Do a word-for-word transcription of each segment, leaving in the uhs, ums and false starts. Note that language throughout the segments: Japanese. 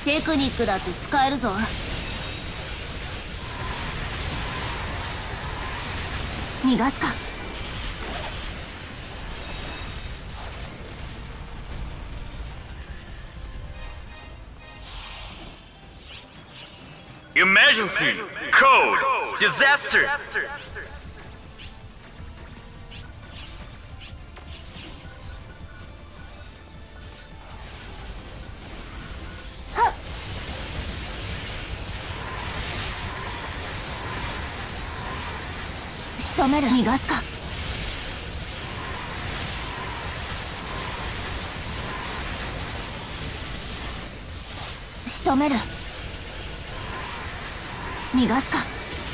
テクニックだって使えるぞ。逃がすか。 Emergency! Code! Disaster! 仕留める。逃がすか。仕留める。逃がすか。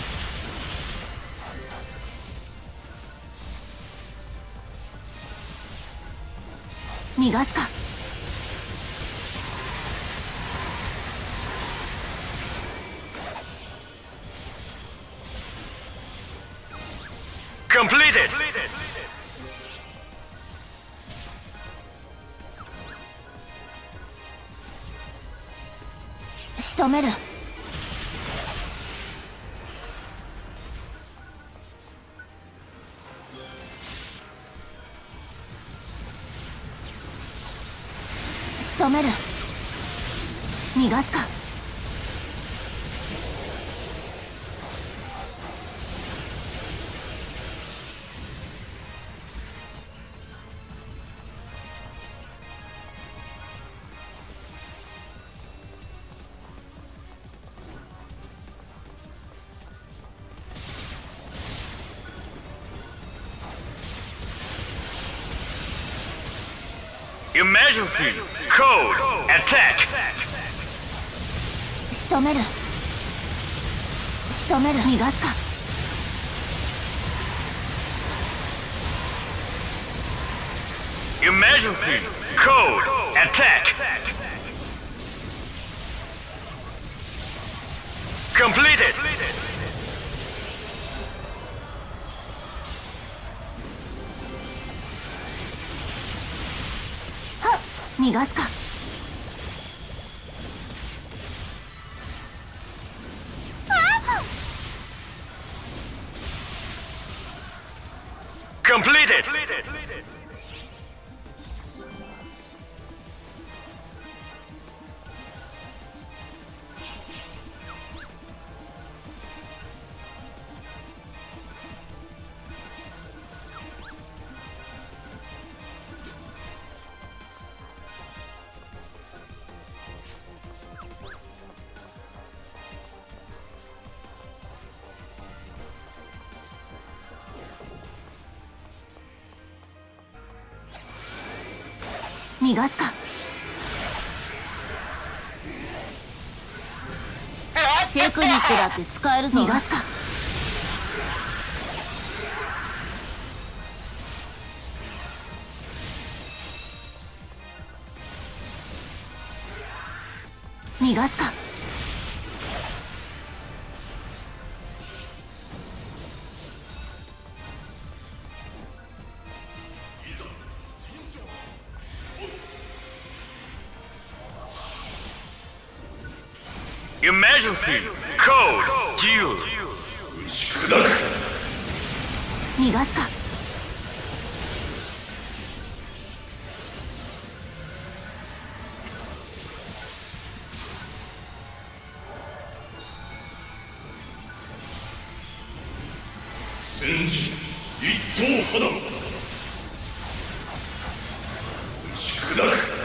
逃がすか。 Completed! 仕留める。仕留める。逃がすか。 Emergency! Code! Attack! 仕留める。仕留める。逃がすか。 Emergency! Code! Attack! Completed! はっ、逃がすか。 Completed! 逃がすか。テクニックだって使えるぞ。逃がすか。逃がすか。 Emergency! Code! Gale! 打ち砕く。 逃がすか。 戦時一刀肌。打ち砕く。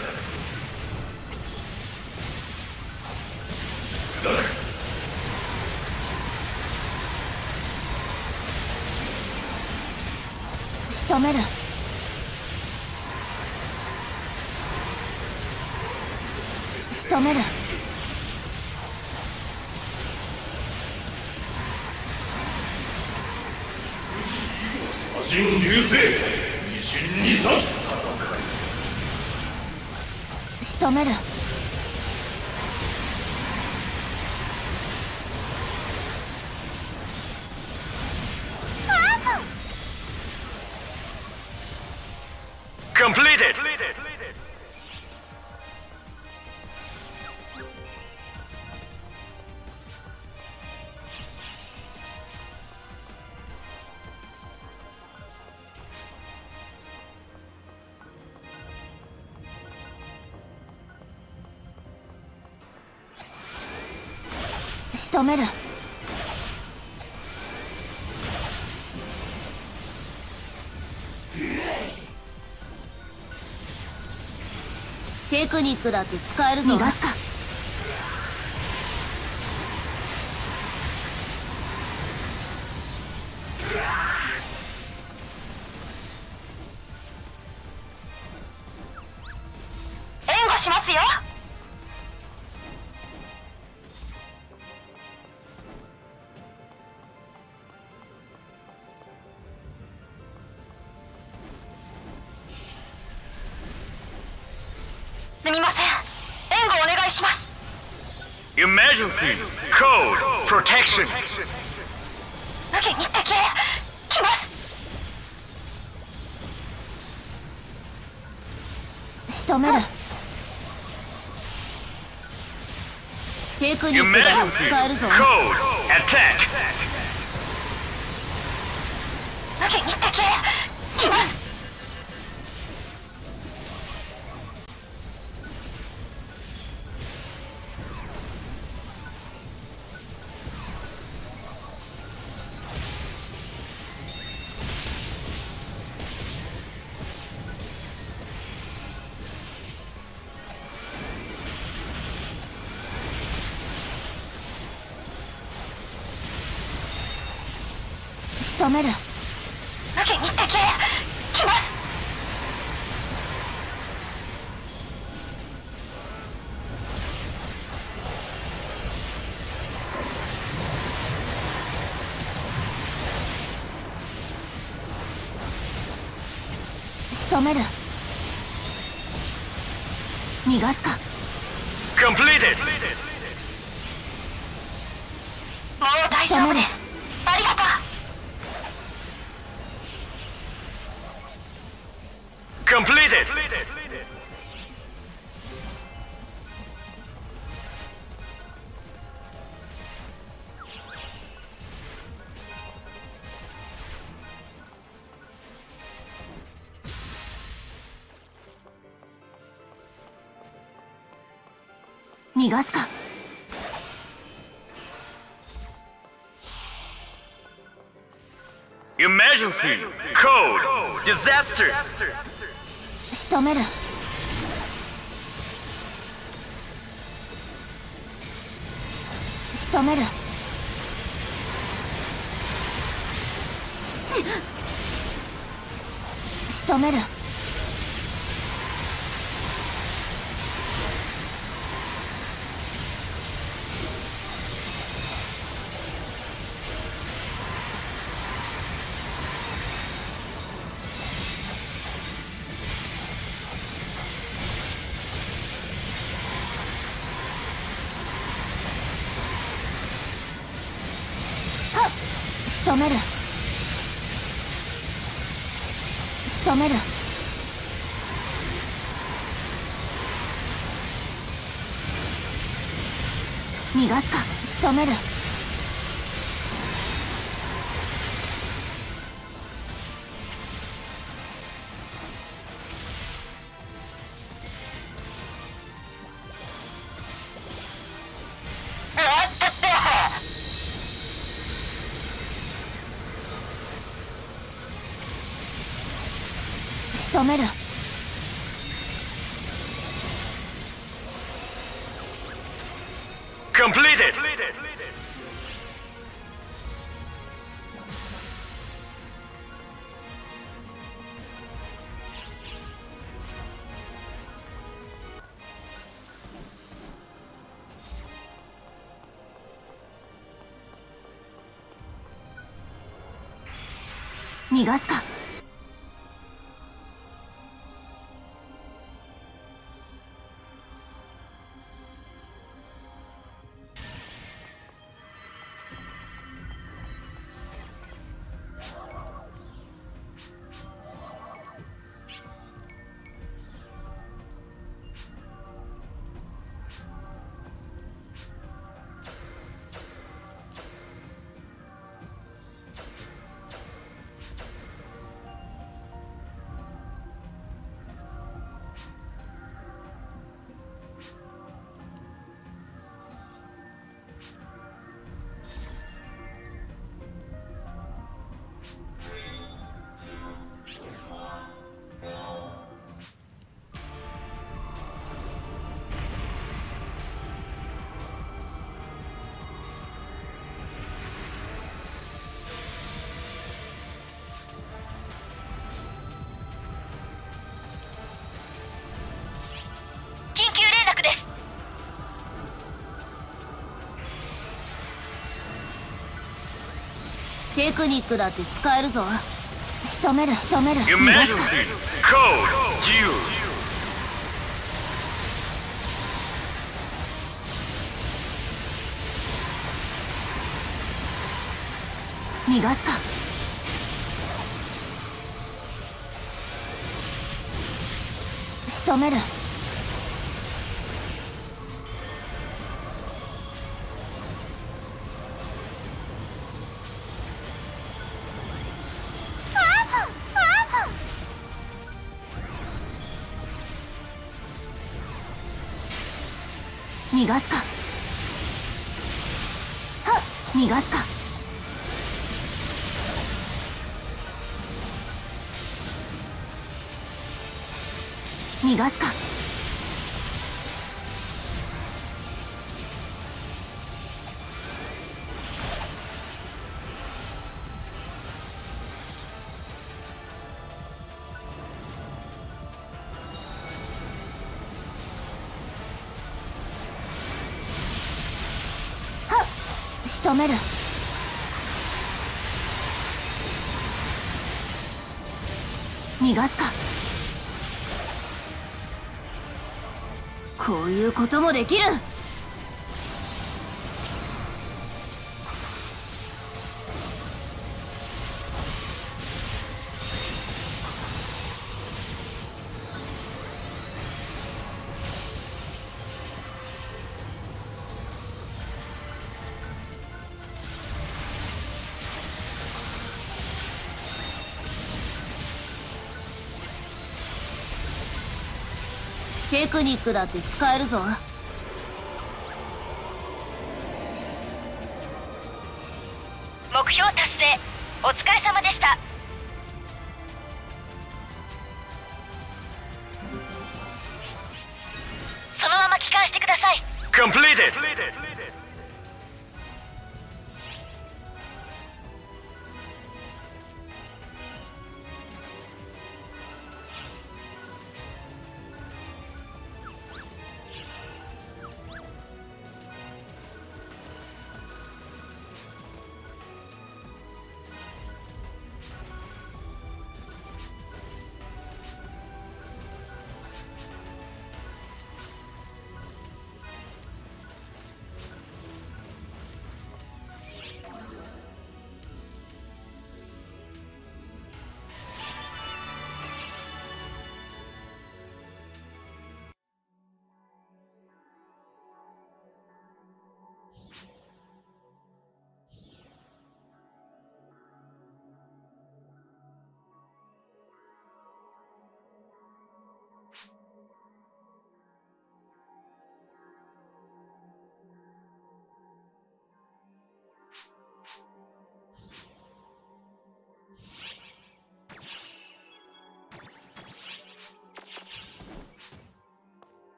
仕留める。仕留める。 魔人流星二陣に立つ戦い。 仕留める。 Completed! 仕留める。テクニックだって使えるぞ。逃がすか。 援護しますよ。すみません。援護お願いします。 Emergency code protection. 無限に敵へ来ます。 仕留める。テクニックだって Emergency 使えるぞ。 code attack. 無限に敵へ来ます。 仕留める。 無限に敵へ来ます。 仕留める。逃がすか。 Completed. もう大丈夫です。ありがとう。 Completed. 逃がすか。 Emergency code disaster. 仕留める。仕留める。仕留める。仕留める。仕留める。逃がすか。仕留める。仕留める。 Completed. 逃がすか。 テクニックだって使えるぞ。仕留める仕留める。 Your 逃がすか。 Majesty, code due. 逃がすか。仕留める。逃がすか。はっ、逃がすか。逃がすか。はっ、仕留める。逃がすか。こういうこともできる。テクニックだって使えるぞ。 目標達成、お疲れ様でした。そのまま帰還してください。 Completed.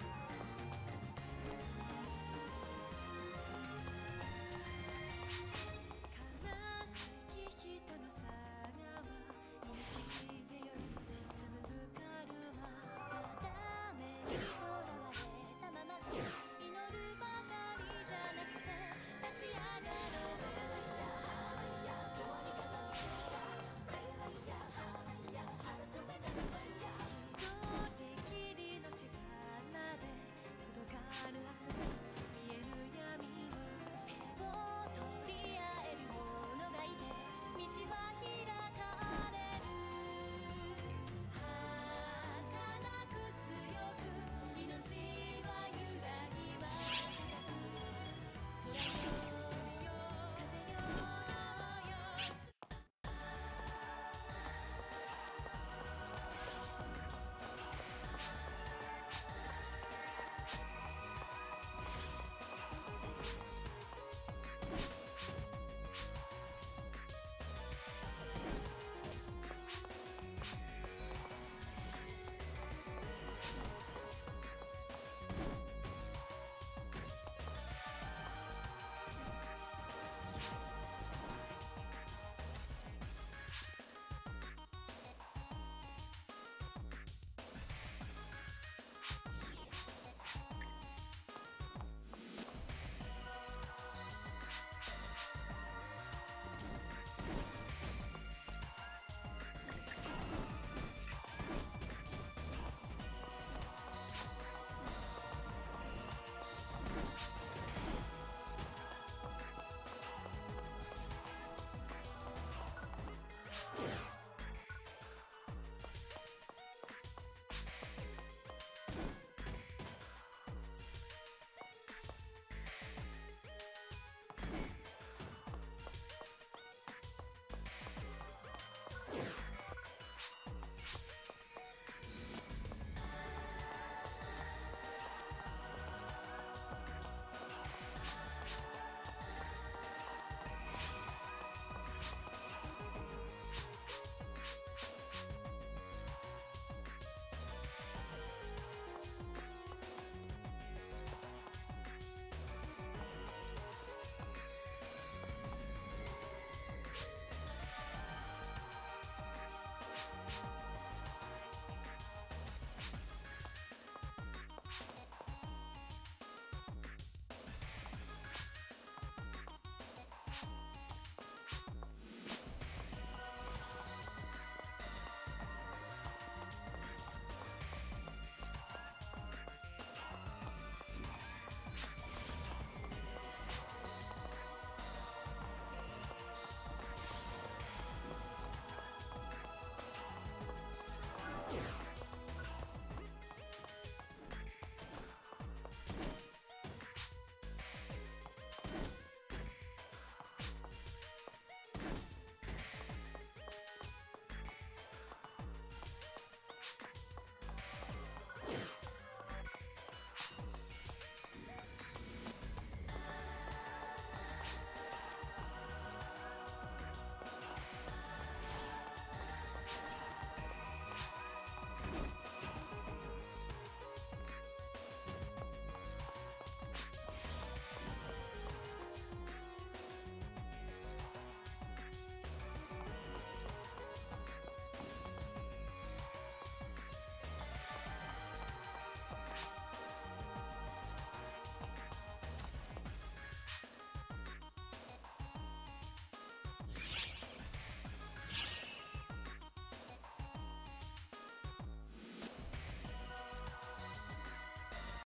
you